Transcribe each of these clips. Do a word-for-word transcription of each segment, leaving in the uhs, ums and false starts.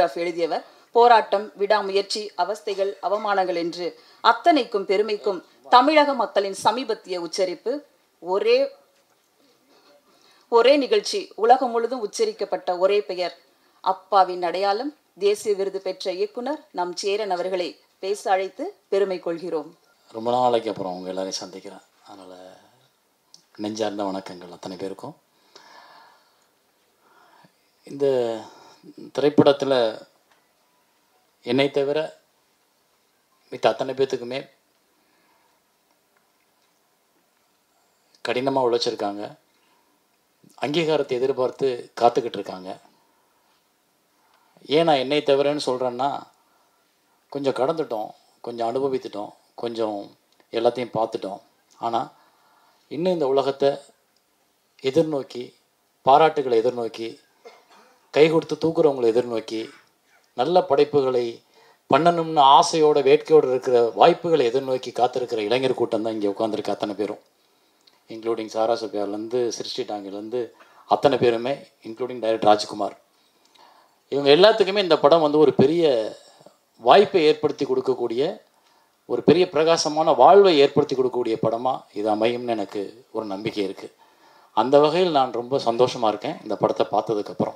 Biograph எழுதியவர். போராட்டம், விடாமுயற்சி, அவஸ்தைகள், அவமானங்கள் என்று அத்தனைக்கும் பெருமைக்கும் தமிழக மக்களின் சமீபத்திய உச்சரிப்பு ஒரே ஒரே நிகழ்ச்சி உலகம் முழுதும் உச்சரிக்கப்பட்ட ஒரே பெயர். அப்பாவின் அடையாளம் தேசிய விருது பெற்ற இயக்குனர் நம் சேரன் அவர்களை பேச அழைத்து பெருமை கொள்கிறோம். ரொம்ப நாளைக்கு அப்புறம் அவங்க எல்லாரையும் சந்திக்கிறேன். அதனால் நெஞ்சார்ந்த வணக்கங்கள் அத்தனை பேருக்கும். இந்த திரைப்படத்தில் என்னை தவிர மித்த அத்தனை பேர்த்துக்குமே கடினமாக உழைச்சிருக்காங்க, அங்கீகாரத்தை எதிர்பார்த்து காத்துக்கிட்டு இருக்காங்க. ஏன் நான் என்னை தவிரன்னு சொல்கிறேன்னா, கொஞ்சம் கடந்துட்டோம், கொஞ்சம் அனுபவித்துட்டோம், கொஞ்சம் எல்லாத்தையும் பார்த்துட்டோம். ஆனால் இன்னும் இந்த உலகத்தை எதிர்நோக்கி, பாராட்டுகளை எதிர்நோக்கி, கை கொடுத்து தூக்குறவங்களை எதிர்நோக்கி, நல்ல படைப்புகளை பண்ணணும்னு ஆசையோட வேட்கையோடு இருக்கிற வாய்ப்புகளை எதிர்நோக்கி காத்திருக்கிற இளைஞர் கூட்டம் தான் இங்கே உட்காந்துருக்கு அத்தனை பேரும், இன்க்ளூடிங் சாரா சோபியார்லேருந்து சிருஷ்டி டாங்கிலேருந்து அத்தனை பேருமே, இன்க்ளூடிங் டைரக்டர் ராஜ்குமார். இவங்க எல்லாத்துக்குமே இந்த படம் வந்து ஒரு பெரிய வாய்ப்பை ஏற்படுத்தி கொடுக்கக்கூடிய, ஒரு பெரிய பிரகாசமான வாழ்வை ஏற்படுத்தி கொடுக்கக்கூடிய படமாக இது அமையும்னு எனக்கு ஒரு நம்பிக்கை இருக்குது. அந்த வகையில் நான் ரொம்ப சந்தோஷமாக இருக்கேன் இந்த படத்தை பார்த்ததுக்கப்புறம்.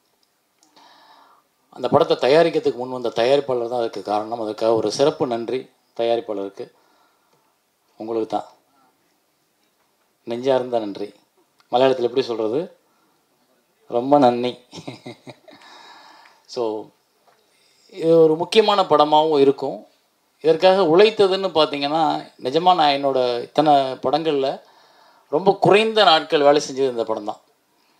அந்த படத்தை தயாரிக்கிறதுக்கு முன் வந்த தயாரிப்பாளர் தான் அதுக்கு காரணம். அதுக்காக ஒரு சிறப்பு நன்றி தயாரிப்பாளருக்கு, உங்களுக்கு தான் நெஞ்சார்ந்த நன்றி. மலையாளத்தில் எப்படி சொல்கிறது? ரொம்ப நன்றி. ஸோ இது ஒரு முக்கியமான படமாகவும் இருக்கும். இதற்காக உழைத்ததுன்னு பார்த்தீங்கன்னா, நிஜமாக நான் என்னோடய இத்தனை படங்களில் ரொம்ப குறைந்த நாட்கள் வேலை செஞ்சது இந்த படம் தான்.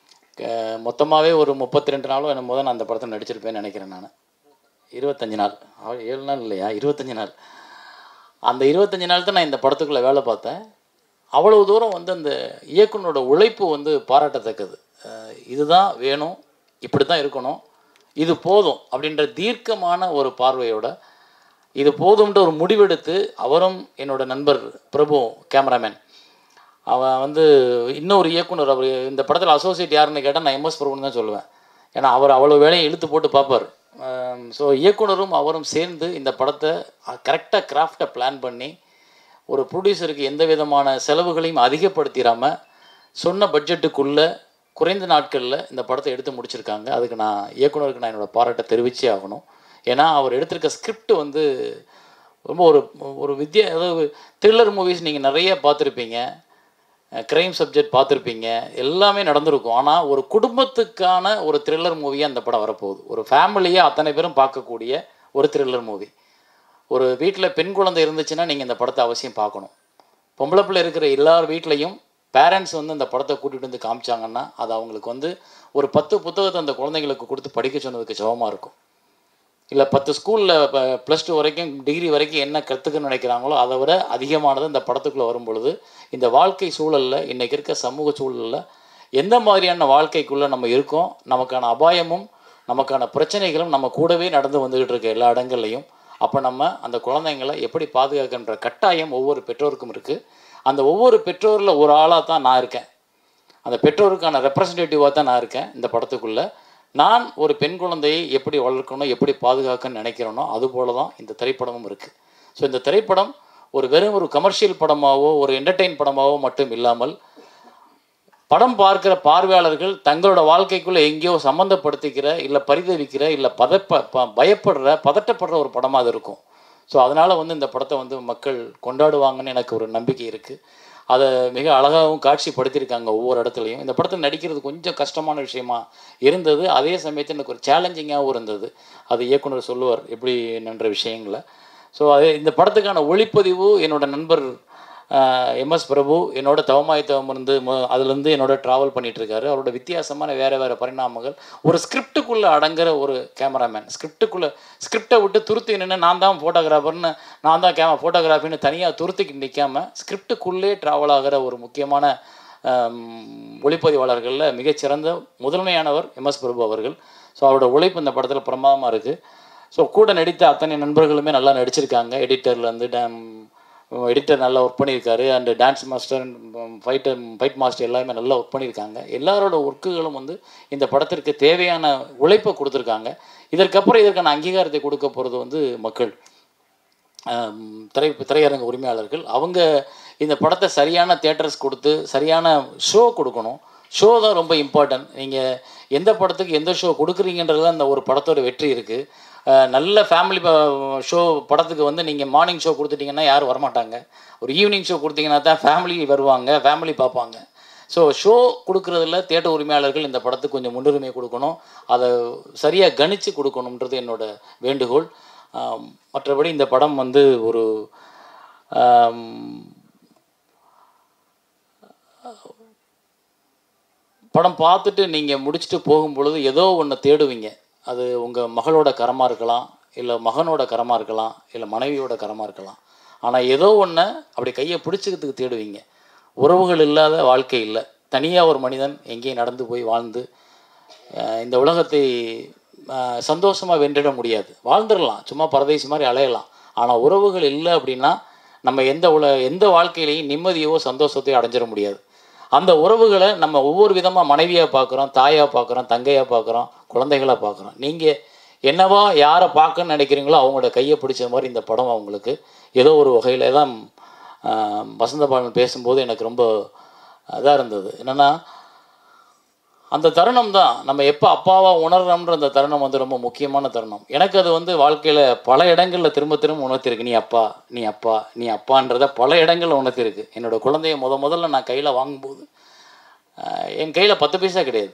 மொத்தமாகவே ஒரு முப்பத்தி ரெண்டு நாளும் என்ன முதல் நான் அந்த படத்தை நடிச்சிருப்பேன்னு நினைக்கிறேன். நான் இருபத்தஞ்சி நாள் ஏழு நாள் இல்லையா இருபத்தஞ்சி நாள் அந்த இருபத்தஞ்சி நாள் தான் நான் இந்த படத்துக்குள்ளே வேலை பார்த்தேன். அவ்வளோ தூரம் வந்து அந்த இயக்குனரோட உழைப்பு வந்து பாராட்டத்தக்கது. இதுதான் வேணும், இப்படி தான் இருக்கணும், இது போதும் அப்படின்ற தீர்க்கமான ஒரு பார்வையோட இது போதும்ன்ற ஒரு முடிவெடுத்து, அவரும் என்னோட நண்பர் பிரபு கேமராமேன், அவன் வந்து இன்னொரு இயக்குனர், அவர் இந்த படத்தில் அசோசியேட் யாருன்னு கேட்டால் நான் எம்எஸ் பிரபுன்னு தான் சொல்லுவேன். ஏன்னா அவர் அவ்வளோ வேலையை இழுத்து போட்டு பார்ப்பார். ஸோ இயக்குனரும் அவரும் சேர்ந்து இந்த படத்தை கரெக்டாக கிராஃப்டை பிளான் பண்ணி, ஒரு ப்ரொடியூசருக்கு எந்த விதமான செலவுகளையும் அதிகப்படுத்திடாமல் சொன்ன பட்ஜெட்டுக்குள்ளே குறைந்த நாட்களில் இந்த படத்தை எடுத்து முடிச்சிருக்காங்க. அதுக்கு நான் இயக்குனருக்கு நான் என்னோடய பாராட்டை தெரிவிச்சே ஆகணும். ஏன்னா அவர் எடுத்திருக்க ஸ்கிரிப்ட் வந்து ரொம்ப ஒரு ஒரு வித்தியா அதாவது த்ரில்லர் மூவிஸ் நீங்கள் நிறைய பார்த்துருப்பீங்க, க்ரைம் சப்ஜெக்ட் பார்த்துருப்பீங்க, எல்லாமே நடந்திருக்கும். ஆனால் ஒரு குடும்பத்துக்கான ஒரு த்ரில்லர் மூவியாக அந்த படம் வரப்போகுது. ஒரு ஃபேமிலியாக அத்தனை பேரும் பார்க்கக்கூடிய ஒரு த்ரில்லர் மூவி. ஒரு வீட்டில் பெண் குழந்தை இருந்துச்சுன்னா நீங்கள் இந்த படத்தை அவசியம் பார்க்கணும். பொம்பளை பிள்ளை இருக்கிற எல்லார் வீட்லேயும் பேரண்ட்ஸ் வந்து அந்த படத்தை கூட்டிகிட்டு வந்து காமிச்சாங்கன்னா அது அவங்களுக்கு வந்து ஒரு பத்து புத்தகத்தை அந்த குழந்தைங்களுக்கு கொடுத்து படிக்க சொன்னதுக்கு சமமாக இருக்கும். இல்லை பத்து ஸ்கூலில் இப்போ ப்ளஸ் டூ வரைக்கும் டிகிரி வரைக்கும் என்ன கற்றுக்கணும்னு நினைக்கிறாங்களோ அதை விட அதிகமானது இந்த படத்துக்குள்ளே வரும் பொழுது, இந்த வாழ்க்கை சூழலில் இன்றைக்கி இருக்க சமூக சூழலில் எந்த மாதிரியான வாழ்க்கைக்குள்ளே நம்ம இருக்கோம், நமக்கான அபாயமும் நமக்கான பிரச்சனைகளும் நம்ம கூடவே நடந்து வந்துக்கிட்டு இருக்க எல்லா இடங்கள்லையும், அப்போ நம்ம அந்த குழந்தைங்களை எப்படி பாதுகாக்கின்ற கட்டாயம் ஒவ்வொரு பெற்றோருக்கும் இருக்குது. அந்த ஒவ்வொரு பெற்றோரில் ஒரு ஆளாக தான் நான் இருக்கேன், அந்த பெற்றோருக்கான ரெப்ரசன்டேட்டிவாக தான் நான் இருக்கேன் இந்த படத்துக்குள்ளே. நான் ஒரு பெண் குழந்தையை எப்படி வளர்க்கணும், எப்படி பாதுகாக்கணும்னு நினைக்கிறேனோ அதுபோல தான் இந்த திரைப்படமும் இருக்குது. ஸோ இந்த திரைப்படம் ஒரு வெறும் ஒரு கமர்ஷியல் படமாகவோ ஒரு என்டர்டெயின் படமாகவோ மட்டும் இல்லாமல், படம் பார்க்குற பார்வையாளர்கள் தங்களோட வாழ்க்கைக்குள்ளே எங்கேயோ சம்மந்தப்படுத்திக்கிற, இல்லை பரிதவிக்கிற, இல்லை பதப்ப பயப்படுற பதட்டப்படுற ஒரு படமாக அது இருக்கும். ஸோ அதனால் வந்து இந்த படத்தை வந்து மக்கள் கொண்டாடுவாங்கன்னு எனக்கு ஒரு நம்பிக்கை இருக்குது. அதை மிக அழகாகவும் காட்சிப்படுத்தியிருக்காங்க ஒவ்வொரு இடத்துலையும். இந்த படத்தில் நடிக்கிறது கொஞ்சம் கஷ்டமான விஷயமா இருந்தது, அதே சமயத்தில் எனக்கு ஒரு சேலஞ்சிங்காகவும் இருந்தது. அது இயக்குனர் சொல்லுவார் எப்படி என்ற விஷயங்களை. ஸோ அது இந்த படத்துக்கான ஒளிப்பதிவு என்னோடய நண்பர் எம்எஸ் பிரபு என்னோட தவமாய் தவம் இருந்து அதுலேருந்து என்னோட ட்ராவல் பண்ணிகிட்ருக்காரு. அவரோட வித்தியாசமான வேறு வேறு பரிணாமங்கள், ஒரு ஸ்கிரிப்டுக்குள்ளே அடங்குற ஒரு கேமராமேன், ஸ்கிரிப்டுக்குள்ளே ஸ்கிரிப்டை விட்டு துருத்தி நின்று நான் தான் ஃபோட்டோகிராஃபர்னு நான் தான் கேமரா ஃபோட்டோகிராஃபின்னு தனியாக துருத்திக்கு நிற்காமல் ஸ்கிரிப்டுக்குள்ளே ட்ராவல் ஆகிற ஒரு முக்கியமான ஒளிப்பதிவாளர்களில் மிகச்சிறந்த முதன்மையானவர் எம்எஸ் பிரபு அவர்கள். ஸோ அவரோட உழைப்பு இந்த படத்தில் பிரமாதமாக இருக்குது. ஸோ கூட நடித்த அத்தனை நண்பர்களுமே நல்லா நடிச்சிருக்காங்க. எடிட்டர்லேருந்து டேம் எடிட்டர் நல்லா ஒர்க் பண்ணியிருக்காரு, and dance master fighter fight master எல்லாருமே நல்லா ஒர்க் பண்ணியிருக்காங்க. எல்லாரோட ஒர்க்குகளும் வந்து இந்த படத்திற்கு தேவையான உழைப்பை கொடுத்துருக்காங்க. இதற்கப்புறம் இதற்கான அங்கீகாரத்தை கொடுக்க போகிறது வந்து மக்கள், திரை திரையரங்க உரிமையாளர்கள். அவங்க இந்த படத்தை சரியான தியேட்டர்ஸ் கொடுத்து சரியான ஷோ கொடுக்கணும். ஷோ தான் ரொம்ப இம்பார்ட்டன்ட். நீங்கள் எந்த படத்துக்கு எந்த ஷோ கொடுக்குறீங்கன்றதுல அந்த ஒரு படத்தோட வெற்றி இருக்குது. நல்ல ஃபேமிலி ஷோ படத்துக்கு வந்து நீங்கள் மார்னிங் ஷோ கொடுத்துட்டிங்கன்னா யாரும் வரமாட்டாங்க. ஒரு ஈவினிங் ஷோ கொடுத்தீங்கன்னா தான் ஃபேமிலி வருவாங்க, ஃபேமிலி பார்ப்பாங்க. ஸோ ஷோ கொடுக்குறதுல தியேட்டர் உரிமையாளர்கள் இந்த படத்துக்கு கொஞ்சம் முன்னுரிமை கொடுக்கணும், அதை சரியாக கணித்து கொடுக்கணுன்றது என்னோட வேண்டுகோள். மற்றபடி இந்த படம் வந்து ஒரு படம் பார்த்துட்டு நீங்கள் முடிச்சுட்டு போகும்பொழுது ஏதோ ஒன்று தேடுவீங்க. அது உங்கள் மகளோட கரமாக இருக்கலாம், இல்லை மகனோட கரமாக இருக்கலாம், இல்லை மனைவியோட கரமாக இருக்கலாம். ஆனால் ஏதோ ஒன்று அப்படி கையை பிடிச்சிக்கிறதுக்கு தேடுவீங்க. உறவுகள் இல்லாத வாழ்க்கை இல்லை. தனியாக ஒரு மனிதன் எங்கேயும் நடந்து போய் வாழ்ந்து இந்த உலகத்தை சந்தோஷமாக வென்றிட முடியாது. வாழ்ந்துடலாம், சும்மா பரதேசி மாதிரி அலையலாம். ஆனால் உறவுகள் இல்லை அப்படின்னா நம்ம எந்த உல எந்த வாழ்க்கையிலையும் நிம்மதியோ சந்தோஷத்தையோ அடைஞ்சிட முடியாது. அந்த உறவுகளை நம்ம ஒவ்வொரு விதமாக மனைவியாக பார்க்குறோம், தாயாக பார்க்குறோம், தங்கையாக பார்க்குறோம், குழந்தைகளாக பார்க்குறோம். நீங்கள் என்னவா யாரை பார்க்கணுன்னு நினைக்கிறீங்களோ அவங்களோட கையை பிடிச்ச மாதிரி இந்த படம் அவங்களுக்கு ஏதோ ஒரு வகையில் தான். வசந்தபாலன் பேசும்போது எனக்கு ரொம்ப இதாக இருந்தது. என்னென்னா அந்த தருணம் தான் நம்ம எப்போ அப்பாவாக உணர்றோம்ன்ற அந்த தருணம் வந்து ரொம்ப முக்கியமான தருணம். எனக்கு அது வந்து வாழ்க்கையில் பல இடங்களில் திரும்ப திரும்ப உணர்த்திருக்கு. நீ அப்பா நீ அப்பா நீ அப்பான்றதை பல இடங்களில் உணர்த்திருக்கு. என்னோடய குழந்தைய முத முதல்ல நான் கையில் வாங்கும்போது என் கையில் பத்து பைசா கிடையாது.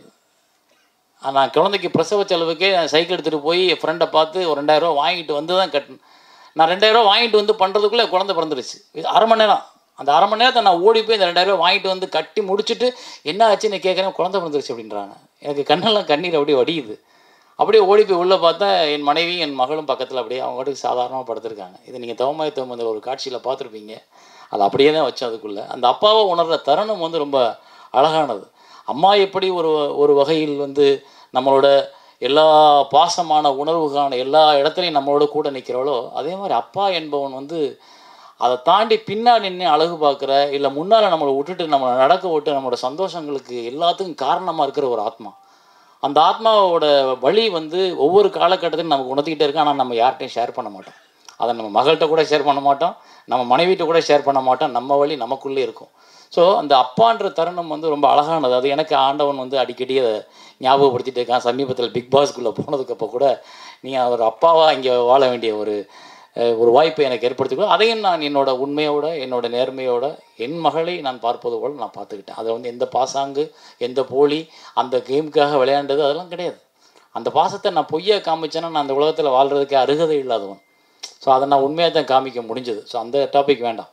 நான் குழந்தைக்கு பிரசவ செலவுக்கே சைக்கிள் எடுத்துகிட்டு போய் என் ஃப்ரெண்டை பார்த்து ஒரு ரெண்டாயிரரூவா வாங்கிட்டு வந்து தான் கட்டினேன். நான் ரெண்டாயிரரூவா வாங்கிட்டு வந்து பண்ணுறதுக்குள்ளே குழந்தை பிறந்துருச்சு. அரை மணி நேரம். அந்த அரை மணி நேரத்தை நான் ஓடி போய் இந்த ரெண்டாயிரரூவா வாங்கிட்டு வந்து கட்டி முடிச்சுட்டு என்ன ஆச்சுன்னு கேட்குறேன், குழந்தை பிறந்துருச்சு அப்படின்றாங்க. எனக்கு கண்ணெல்லாம் கண்ணீர் அப்படியே வடியுது. அப்படியே ஓடி போய் உள்ளே பார்த்தா என் மனைவி என் மகளும் பக்கத்தில் அப்படியே அவங்க வீட்டுக்கு சாதாரணமாக படுத்திருக்காங்க. இதை நீங்கள் தவமாய் தவம் அந்த ஒரு காட்சியில் பார்த்துருப்பீங்க. அது அப்படியே தான் வச்சோம். அதுக்குள்ளே அந்த அப்பாவை உணர்கிற தருணம் வந்து ரொம்ப அழகானது. அம்மா எப்படி ஒரு ஒரு வகையில் வந்து நம்மளோட எல்லா பாசமான உணர்வுகான எல்லா இடத்துலையும் நம்மளோட கூட நிற்கிறாளோ, அதே மாதிரி அப்பா என்பவன் வந்து அதை தாண்டி பின்னாடி நின்று அழகு பார்க்குற, இல்லை முன்னால் நம்மளை விட்டுட்டு நம்மளை நடக்க விட்டு நம்மளோட சந்தோஷங்களுக்கு எல்லாத்துக்கும் காரணமாக இருக்கிற ஒரு ஆத்மா. அந்த ஆத்மாவோட வழி வந்து ஒவ்வொரு காலகட்டத்திலும் நமக்கு உணர்த்திக்கிட்டே இருக்கு. ஆனால் நம்ம யார்கிட்டையும் ஷேர் பண்ண மாட்டோம். அதை நம்ம மகள்கிட்ட கூட ஷேர் பண்ண மாட்டோம், நம்ம மனைவிட்ட கூட ஷேர் பண்ண மாட்டோம். நம்ம வழி நமக்குள்ளே இருக்கும். ஸோ அந்த அப்பான்ற தருணம் வந்து ரொம்ப அழகானது. அது எனக்கு ஆண்டவன் வந்து அடிக்கடி அதை ஞாபகப்படுத்திட்டு இருக்கான். சமீபத்தில் பிக் பாஸ்க்குள்ளே போனதுக்கப்போ கூட நீ ஒரு அப்பாவாக இங்கே வாழ வேண்டிய ஒரு ஒரு வாய்ப்பை எனக்கு ஏற்படுத்திக்கோ. அதையும் நான் என்னோட உண்மையோட என்னோட நேர்மையோட என் மகளை நான் பார்ப்பது போல் நான் பார்த்துக்கிட்டேன். அதை வந்து எந்த பாசாங்கு எந்த போலி அந்த கேமுக்காக விளையாண்டது அதெல்லாம் கிடையாது. அந்த பாசத்தை நான் பொய்யா காமிச்சேன்னா நான் அந்த உலகத்தில் வாழ்கிறதுக்கே அருகதை இல்லாதவன். ஸோ அதை நான் உண்மையாக தான் காமிக்க முடிஞ்சது. ஸோ அந்த டாபிக் வேண்டாம்.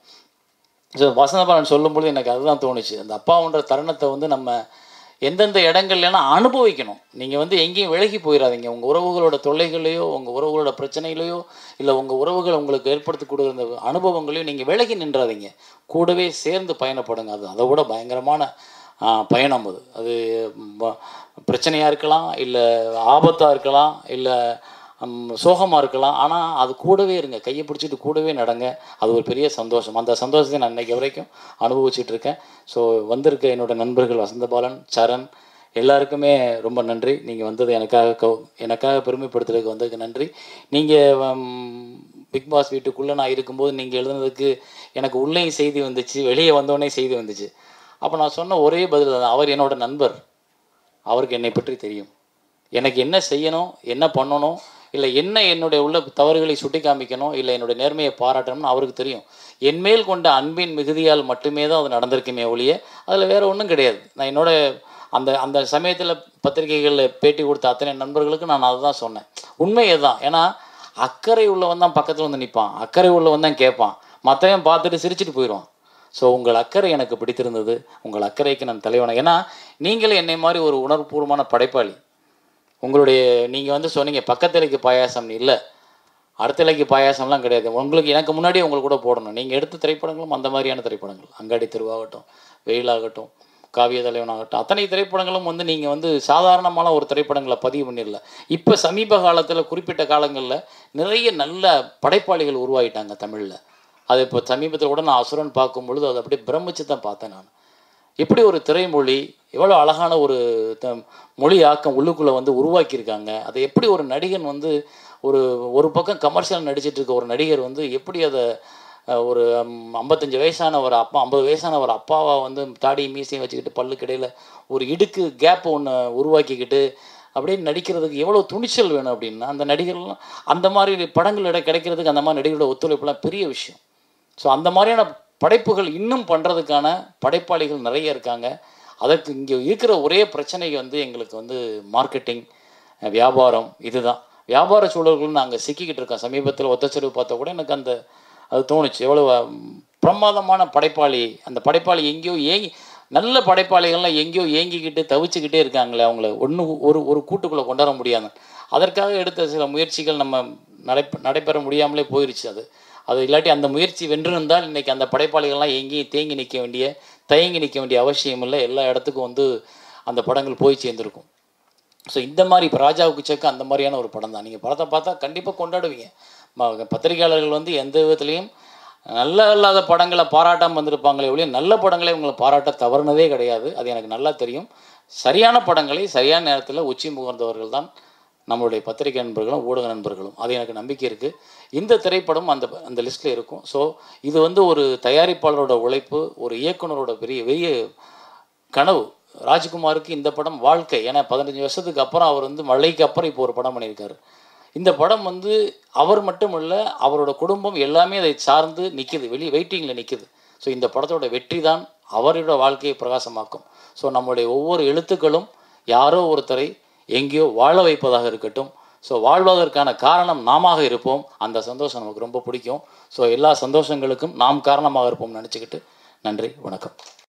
ஸோ வசந்தபாலன் சொல்லும்போது எனக்கு அதுதான் தோணுச்சு. அந்த அப்பாவுன்ற தருணத்தை வந்து நம்ம எந்தெந்த இடங்கள்லாம் அனுபவிக்கணும். நீங்கள் வந்து எங்கேயும் விலகி போயிடாதீங்க. உங்கள் உறவுகளோட தொல்லைகளையோ உங்கள் உறவுகளோட பிரச்சனைகளையோ இல்லை உங்கள் உறவுகள் உங்களுக்கு ஏற்படுத்தி கொடுக்குற அந்த அனுபவங்களையும் நீங்கள் விலகி நின்றாதீங்க. கூடவே சேர்ந்து பயணப்படுங்க. அது அதை விட பயங்கரமான பயணம். அது அது பிரச்சனையாக இருக்கலாம், இல்லை ஆபத்தாக இருக்கலாம், இல்லை சோகமாக இருக்கலாம். ஆனால் அது கூடவே இருங்க, கையை பிடிச்சிட்டு கூடவே நடங்க. அது ஒரு பெரிய சந்தோஷம். அந்த சந்தோஷத்தை நான் இன்றைக்கி வரைக்கும் அனுபவிச்சுட்டு இருக்கேன். ஸோ வந்திருக்க என்னோடய நண்பர்கள் வசந்தபாலன், சரண் எல்லாருக்குமே ரொம்ப நன்றி. நீங்கள் வந்தது எனக்காக கௌ எனக்காக பெருமைப்படுத்துறதுக்கு வந்ததுக்கு நன்றி. நீங்கள் பிக் பாஸ் வீட்டுக்குள்ளே நான் இருக்கும்போது நீங்கள் எழுதுனதுக்கு எனக்கு உள்ளேயும் செய்தி வந்துச்சு, வெளியே வந்தோடனே செய்தி வந்துச்சு. அப்போ நான் சொன்ன ஒரே பதில் தான், அவர் என்னோட நண்பர், அவருக்கு என்னை பற்றி தெரியும். எனக்கு என்ன செய்யணும், என்ன பண்ணணும், இல்லை என்ன என்னுடைய உள்ள தவறுகளை சுட்டி காமிக்கணும், இல்லை என்னுடைய நேர்மையை பாராட்டணும்னு அவருக்கு தெரியும். என்மேல் கொண்ட அன்பின் மிகுதியால் மட்டுமே தான் அது நடந்திருக்குமே ஒழிய அதில் வேறு ஒன்றும் கிடையாது. நான் என்னோட அந்த அந்த சமயத்தில் பத்திரிகைகளில் பேட்டி கொடுத்த அத்தனை நண்பர்களுக்கு நான் அதை தான் சொன்னேன். உண்மையே தான். ஏன்னா அக்கறை உள்ளவன் தான் பக்கத்தில் வந்து நிற்பான், அக்கறை உள்ளவன் தான் கேட்பான், மற்றவன் பார்த்துட்டு சிரிச்சுட்டு போயிடுவான். ஸோ உங்கள் அக்கறை எனக்கு பிடித்திருந்தது. உங்கள் அக்கறைக்கு நான் தலைவனை. ஏன்னா நீங்களே என்னை மாதிரி ஒரு உணர்வுபூர்வமான படைப்பாளி. உங்களுடைய நீங்கள் வந்து சொன்னீங்க பக்கத்திலைக்கு பாயாசம் இல்லை, அடுத்த இலைக்கு பாயாசம்லாம் கிடையாது. உங்களுக்கு எனக்கு முன்னாடியே உங்களுக்கு கூட போடணும். நீங்கள் எடுத்த திரைப்படங்களும் அந்த மாதிரியான திரைப்படங்கள். அங்காடி திருவாகட்டும், வெயிலாகட்டும், காவிய தலைவனாகட்டும், அத்தனை திரைப்படங்களும் வந்து நீங்கள் வந்து சாதாரணமான ஒரு திரைப்படங்களை பதிவு பண்ணிடல. இப்போ சமீப காலத்தில் குறிப்பிட்ட காலங்களில் நிறைய நல்ல படைப்பாளிகள் உருவாகிட்டாங்க தமிழில். அது இப்போ சமீபத்தில் கூட நான் அசுரன் பார்க்கும் பொழுது அதை அப்படியே பிரமிச்சு தான் பார்த்தேன் நான். எப்படி ஒரு திரைமொழி எவ்வளோ அழகான ஒரு த மொழி ஆக்கம் உள்ளுக்குள்ளே வந்து உருவாக்கியிருக்காங்க. அதை எப்படி ஒரு நடிகன் வந்து ஒரு ஒரு பக்கம் கமர்ஷியல் நடிச்சிட்டு இருக்க ஒரு நடிகர் வந்து எப்படி அதை ஒரு ஐம்பத்தஞ்சு வயசான ஒரு அப்பா ஐம்பது வயசான ஒரு அப்பாவை வந்து தாடி மீசையும் வச்சுக்கிட்டு பல்லுக்கு இடையில் ஒரு இடுக்கு கேப் ஒன்று உருவாக்கிக்கிட்டு அப்படியே நடிக்கிறதுக்கு எவ்வளோ துணிச்சல் வேணும் அப்படின்னா, அந்த நடிகர்லாம் அந்த மாதிரி படங்களிட கிடைக்கிறதுக்கு அந்த மாதிரி நடிகரோட ஒத்துழைப்புலாம் பெரிய விஷயம். ஸோ அந்த மாதிரியான படைப்புகள் இன்னும் பண்ணுறதுக்கான படைப்பாளிகள் நிறைய இருக்காங்க. அதற்கு இங்கே இருக்கிற ஒரே பிரச்சனை வந்து எங்களுக்கு வந்து மார்க்கெட்டிங், வியாபாரம். இதுதான் வியாபார சூழல்கள் நாங்கள் சிக்கிக்கிட்டு இருக்கோம். சமீபத்தில் ஒத்தச்செருவு பார்த்தா கூட எனக்கு அந்த அது தோணுச்சு, எவ்வளோ பிரமாதமான படைப்பாளி, அந்த படைப்பாளி எங்கேயோ ஏங்கி நல்ல படைப்பாளிகள்லாம் எங்கேயோ ஏங்கிக்கிட்டு தவிச்சுக்கிட்டே இருக்காங்களே, அவங்கள ஒன்று ஒரு ஒரு கூட்டுக்குள்ளே கொண்டாட முடியாது. அதற்காக எடுத்த சில முயற்சிகள் நம்ம நடை நடைபெற முடியாமலே போயிடுச்சு. அது அது இல்லாட்டி அந்த முயற்சி வென்றிருந்தால் இன்றைக்கி அந்த படைப்பாளிகள்லாம் எங்கேயும் தேங்கி நிற்க வேண்டிய தயங்கி நிற்க வேண்டிய அவசியம் இல்லை. எல்லா இடத்துக்கும் வந்து அந்த படங்கள் போய் சேர்ந்துருக்கும். ஸோ இந்த மாதிரி இப்போ ராஜாவுக்கு செக் அந்த மாதிரியான ஒரு படம் தான். நீங்கள் படத்தை பார்த்தா கண்டிப்பாக கொண்டாடுவீங்க. பத்திரிகையாளர்கள் வந்து எந்த விதத்துலேயும் நல்ல இல்லாத படங்களை பாராட்டாமல் வந்திருப்பாங்களே ஒழிய நல்ல படங்களை உங்களை பாராட்ட தவறுனதே கிடையாது. அது எனக்கு நல்லா தெரியும். சரியான படங்களை சரியான நேரத்தில் உச்சி முகர்ந்தவர்கள் தான் நம்மளுடைய பத்திரிகை நண்பர்களும் ஊடக நண்பர்களும். அது எனக்கு நம்பிக்கை இருக்குது. இந்த திரைப்படம் அந்த அந்த லிஸ்ட்டில் இருக்கும். ஸோ இது வந்து ஒரு தயாரிப்பாளரோட உழைப்பு, ஒரு இயக்குனரோட பெரிய பெரிய கனவு. ராஜ்குமாருக்கு இந்த படம் வாழ்க்கை. ஏன்னா பதினஞ்சு வருஷத்துக்கு அப்புறம் அவர் வந்து மழைக்கு அப்புறம் இப்போ ஒரு படம் பண்ணியிருக்காரு. இந்த படம் வந்து அவர் மட்டும் இல்லை, அவரோட குடும்பம் எல்லாமே அதை சார்ந்து நிற்கிது, வெளியே வெயிட்டிங்கில் நிற்கிது. ஸோ இந்த படத்தோட வெற்றி தான் அவரோட வாழ்க்கையை பிரகாசமாக்கும். ஸோ நம்மளுடைய ஒவ்வொரு எழுத்துக்களும் யாரோ ஒருத்தரை எங்கேயோ வாழ வைப்பதாக இருக்கட்டும். ஸோ வாழ்வதற்கான காரணம் நாம இருப்போம். அந்த சந்தோஷம் நமக்கு ரொம்ப பிடிக்கும். ஸோ எல்லா சந்தோஷங்களுக்கும் நாம் காரணமாக இருப்போம்னு நினச்சிக்கிட்டு நன்றி, வணக்கம்.